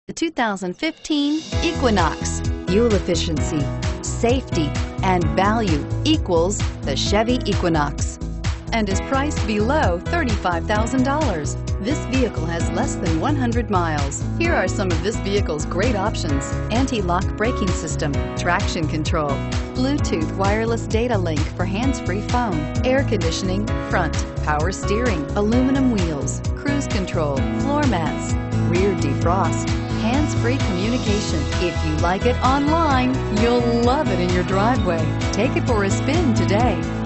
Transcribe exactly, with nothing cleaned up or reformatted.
The two thousand fifteen Equinox. Fuel efficiency, safety, and value equals the Chevy Equinox and is priced below thirty-five thousand dollars. This vehicle has less than one hundred miles. Here are some of this vehicle's great options: anti-lock braking system, traction control, Bluetooth wireless data link for hands-free phone, air conditioning, front, power steering, aluminum wheels, cruise control, floor mats, rear defrost, hands-free communication. If you like it online, you'll love it in your driveway. Take it for a spin today.